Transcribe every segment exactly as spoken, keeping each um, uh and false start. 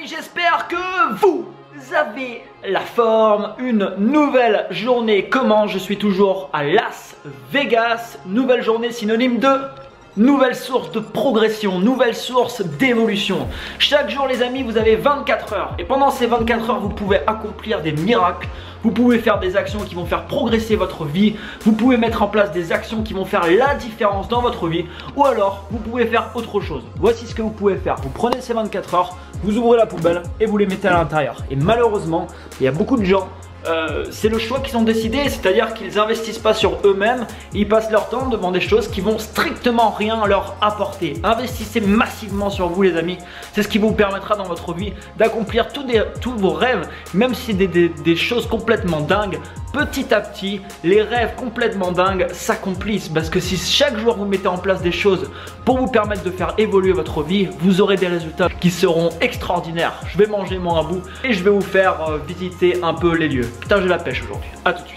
amis, j'espère que vous avez la forme. Une nouvelle journée commence. Je suis toujours à Las Vegas. Nouvelle journée synonyme de nouvelle source de progression, nouvelle source d'évolution. Chaque jour les amis, vous avez vingt-quatre heures. Et pendant ces vingt-quatre heures, vous pouvez accomplir des miracles. Vous pouvez faire des actions qui vont faire progresser votre vie. Vous pouvez mettre en place des actions qui vont faire la différence dans votre vie. Ou alors, vous pouvez faire autre chose. Voici ce que vous pouvez faire. Vous prenez ces vingt-quatre heures, vous ouvrez la poubelle et vous les mettez à l'intérieur. Et malheureusement, il y a beaucoup de gens, euh, c'est le choix qu'ils ont décidé. C'est-à-dire qu'ils n'investissent pas sur eux-mêmes. Ils passent leur temps devant des choses qui vont strictement rien leur apporter. Investissez massivement sur vous les amis. C'est ce qui vous permettra dans votre vie d'accomplir tous, tous vos rêves. Même si c'est des, des, des choses complètement dingues. Petit à petit, les rêves complètement dingues s'accomplissent. Parce que si chaque jour vous mettez en place des choses pour vous permettre de faire évoluer votre vie, vous aurez des résultats qui seront extraordinaires. Je vais manger mon rabout et je vais vous faire euh, visiter un peu les lieux. Putain, j'ai la pêche aujourd'hui. A tout de suite.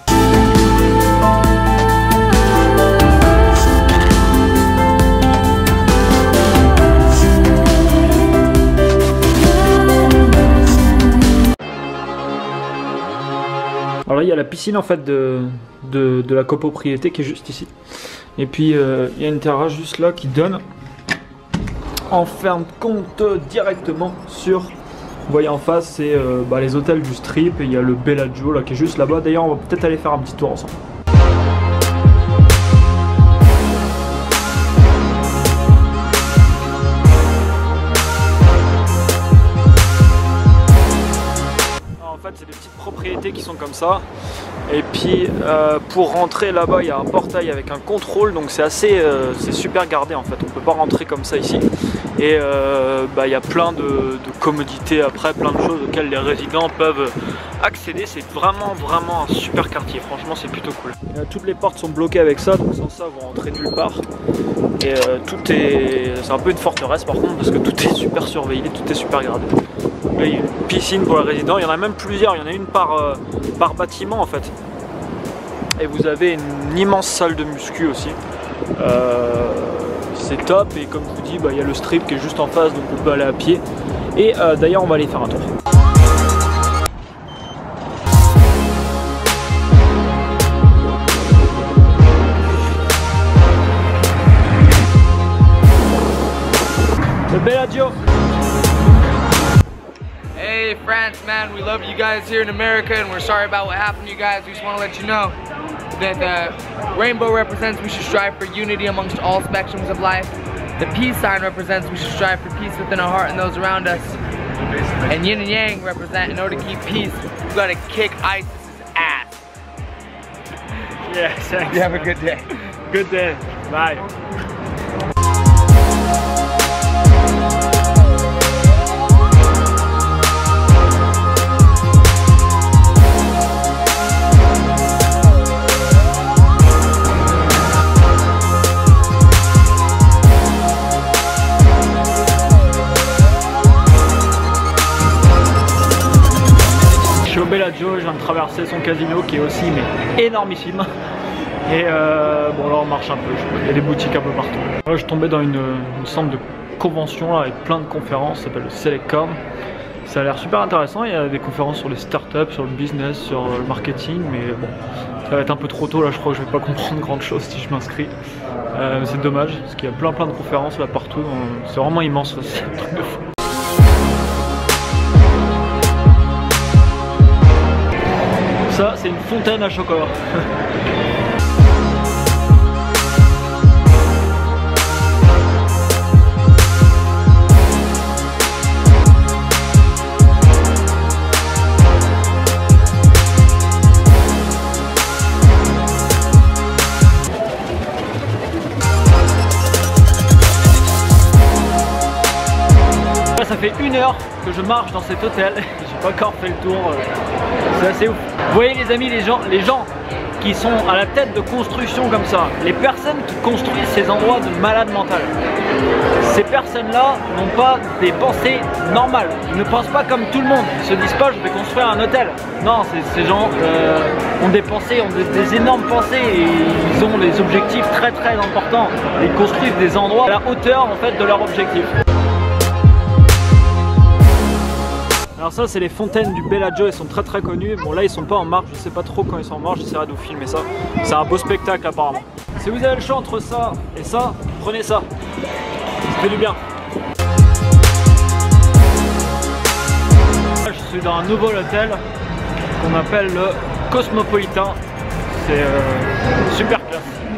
Alors là il y a la piscine en fait de, de, de la copropriété qui est juste ici. Et puis euh, il y a une terrasse juste là qui donne en fin de compte directement sur, vous voyez en face c'est euh, bah, les hôtels du Strip. Et il y a le Bellagio là qui est juste là-bas. D'ailleurs on va peut-être aller faire un petit tour ensemble. C'est des petites propriétés qui sont comme ça. Et puis euh, pour rentrer là-bas il y a un portail avec un contrôle. Donc c'est assez euh, c'est super gardé en fait. On peut pas rentrer comme ça ici. Et euh, bah, il y a plein de, de commodités après, plein de choses auxquelles les résidents peuvent accéder. C'est vraiment vraiment un super quartier. Franchement c'est plutôt cool. Et, euh, toutes les portes sont bloquées avec ça. Donc sans ça vous rentrez nulle part. Et euh, tout est... c'est un peu une forteresse par contre. Parce que tout est super surveillé, tout est super gardé. Là, il y a une piscine pour les résidents, il y en a même plusieurs, il y en a une par, euh, par bâtiment en fait. Et vous avez une immense salle de muscu aussi. Euh, c'est top et comme je vous dis, bah, il y a le Strip qui est juste en face donc on peut aller à pied. Et euh, d'ailleurs on va aller faire un tour. Le Bellagio. Hey France, man, we love you guys here in America and we're sorry about what happened to you guys. We just want to let you know that the rainbow represents we should strive for unity amongst all spectrums of life. The peace sign represents we should strive for peace within our heart and those around us. And yin and yang represent in order to keep peace, you gotta kick ISIS's ass. Yeah, thanks. You have a good day. Good day. Bye. Au Bellagio, je viens de traverser son casino qui est aussi mais énormissime. Et euh, bon là on marche un peu, il y a des boutiques un peu partout. Là je tombais dans une, une centre de convention là, avec plein de conférences, ça s'appelle le Selecom. Ça a l'air super intéressant, il y a des conférences sur les startups, sur le business, sur le marketing, mais bon, ça va être un peu trop tôt là, je crois que je vais pas comprendre grand chose si je m'inscris. Euh, c'est dommage, parce qu'il y a plein plein de conférences là partout, c'est vraiment immense, c'est un truc de fou. Ça, c'est une fontaine à chocolat. Là, ça fait une heure que je marche dans cet hôtel. J'ai pas encore fait le tour. C'est assez ouf. Vous voyez les amis, les gens, les gens qui sont à la tête de construction comme ça, les personnes qui construisent ces endroits de malades mentales, ces personnes-là n'ont pas des pensées normales. Ils ne pensent pas comme tout le monde. Ils se disent pas je vais construire un hôtel. Non, ces gens euh, ont des pensées, ont des, des énormes pensées et ils ont des objectifs très très importants. Ils construisent des endroits à la hauteur en fait de leur objectif. Alors ça c'est les fontaines du Bellagio, elles sont très très connues. Bon là ils sont pas en marche, je sais pas trop quand ils sont en marche, j'essaierai de vous filmer ça. C'est un beau spectacle apparemment. Si vous avez le choix entre ça et ça, prenez ça. Ça fait du bien. Je suis dans un nouveau hôtel qu'on appelle le Cosmopolitan. C'est euh, super classe.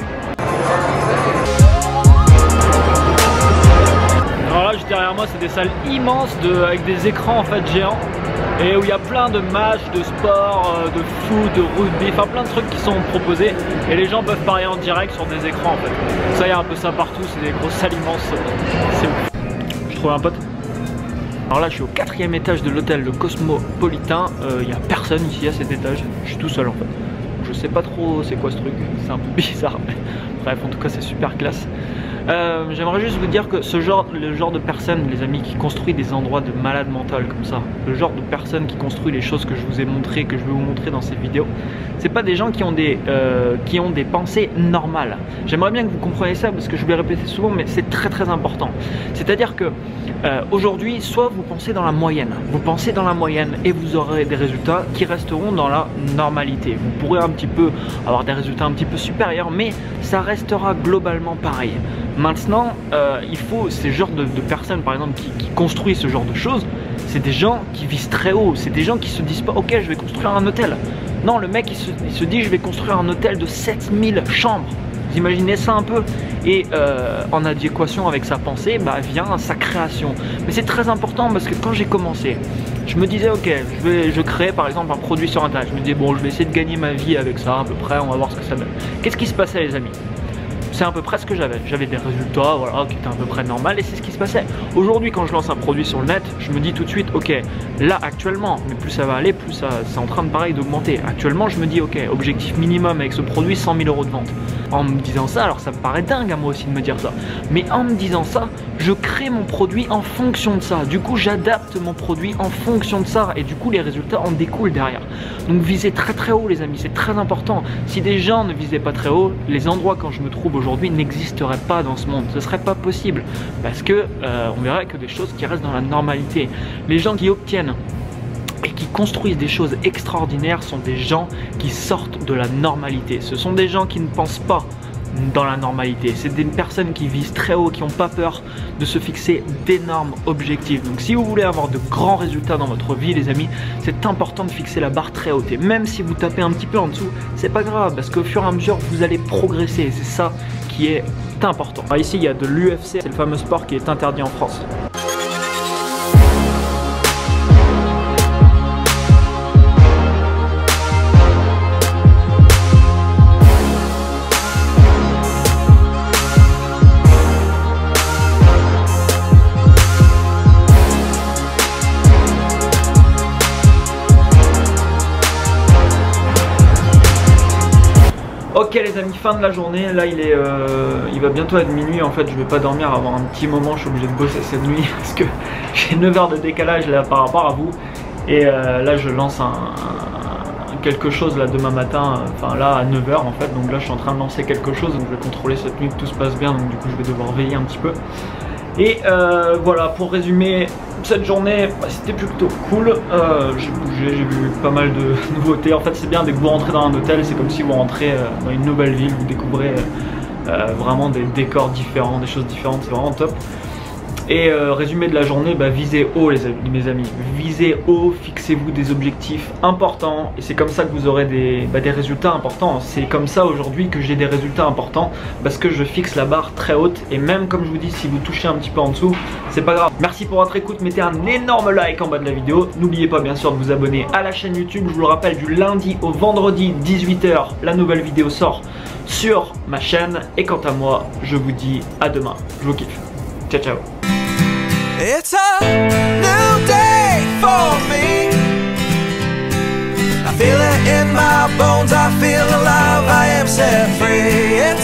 Alors là juste derrière moi c'est des salles immenses de, avec des écrans en fait géants et où il y a plein de matchs de sport, de foot, de rugby, enfin plein de trucs qui sont proposés et les gens peuvent parier en direct sur des écrans en fait. Ça il y a un peu ça partout, c'est des grosses salles immenses, c'est ouf. Je trouve un pote. Alors là je suis au quatrième étage de l'hôtel le Cosmopolitan, il euh, n'y a personne ici à cet étage, je suis tout seul en fait. Je sais pas trop c'est quoi ce truc, c'est un peu bizarre. Bref, en tout cas c'est super classe. Euh, J'aimerais juste vous dire que ce genre, le genre de personne, les amis, qui construit des endroits de malade mental comme ça, le genre de personne qui construit les choses que je vous ai montré, que je vais vous montrer dans cette vidéo, c'est pas des gens qui ont des, euh, qui ont des pensées normales. J'aimerais bien que vous compreniez ça parce que je vais répéter souvent, mais c'est très très important. C'est-à-dire que euh, aujourd'hui, soit vous pensez dans la moyenne, vous pensez dans la moyenne et vous aurez des résultats qui resteront dans la normalité. Vous pourrez un petit peu avoir des résultats un petit peu supérieurs, mais ça restera globalement pareil. Maintenant, euh, il faut ces genres de, de personnes, par exemple, qui, qui construisent ce genre de choses, c'est des gens qui visent très haut, c'est des gens qui se disent pas, ok, je vais construire un hôtel. Non, le mec, il se, il se dit, je vais construire un hôtel de sept mille chambres. Vous imaginez ça un peu? Et euh, en adéquation avec sa pensée, bah, vient sa création. Mais c'est très important parce que quand j'ai commencé, je me disais, ok, je vais je crée par exemple un produit sur internet. Je me disais, bon, je vais essayer de gagner ma vie avec ça à peu près, on va voir ce que ça donne. Qu'est-ce qui se passait, les amis? C'est à peu près ce que j'avais. J'avais des résultats voilà, qui étaient à peu près normaux et c'est ce qui se passait. Aujourd'hui, quand je lance un produit sur le net, je me dis tout de suite, ok, là actuellement, mais plus ça va aller, plus ça, c'est en train de pareil d'augmenter. Actuellement, je me dis, ok, objectif minimum avec ce produit, cent mille euros de vente. En me disant ça, alors ça me paraît dingue à moi aussi de me dire ça, mais en me disant ça, je crée mon produit en fonction de ça. Du coup, j'adapte mon produit en fonction de ça et du coup, les résultats en découlent derrière. Donc, visez très très haut, les amis, c'est très important. Si des gens ne visaient pas très haut, les endroits quand je me trouve aujourd'hui, aujourd'hui n'existerait pas dans ce monde, ce serait pas possible parce que euh, on verrait que des choses qui restent dans la normalité. Les gens qui obtiennent et qui construisent des choses extraordinaires sont des gens qui sortent de la normalité. Ce sont des gens qui ne pensent pas dans la normalité. C'est des personnes qui visent très haut, qui n'ont pas peur de se fixer d'énormes objectifs. Donc si vous voulez avoir de grands résultats dans votre vie, les amis, c'est important de fixer la barre très haute. Et même si vous tapez un petit peu en dessous, c'est pas grave, parce qu'au fur et à mesure, vous allez progresser. C'est ça qui est important. Alors ici, il y a de l'U F C, c'est le fameux sport qui est interdit en France. Ok les amis, fin de la journée, là il est, euh, il va bientôt être minuit, en fait je vais pas dormir avant un petit moment, je suis obligé de bosser cette nuit parce que j'ai neuf heures de décalage là par rapport à vous et euh, là je lance un, un, quelque chose là demain matin, enfin là à neuf heures en fait, donc là je suis en train de lancer quelque chose, donc je vais contrôler cette nuit que tout se passe bien, donc du coup je vais devoir veiller un petit peu. Et euh, voilà, pour résumer cette journée, bah, c'était plutôt cool, euh, j'ai bougé, j'ai vu pas mal de nouveautés. En fait c'est bien, dès que vous rentrez dans un hôtel, c'est comme si vous rentrez euh, dans une nouvelle ville, vous découvrez euh, euh, vraiment des décors différents, des choses différentes, c'est vraiment top. Et euh, résumé de la journée, bah, visez haut les amis, mes amis, visez haut, fixez-vous des objectifs importants et c'est comme ça que vous aurez des, bah, des résultats importants. C'est comme ça aujourd'hui que j'ai des résultats importants parce que je fixe la barre très haute et même comme je vous dis, si vous touchez un petit peu en dessous, c'est pas grave. Merci pour votre écoute, mettez un énorme like en bas de la vidéo. N'oubliez pas bien sûr de vous abonner à la chaîne YouTube, je vous le rappelle, du lundi au vendredi dix-huit heures, la nouvelle vidéo sort sur ma chaîne et quant à moi, je vous dis à demain. Je vous kiffe. Ciao ciao. It's a new day for me. I feel it in my bones, I feel alive, I am set free.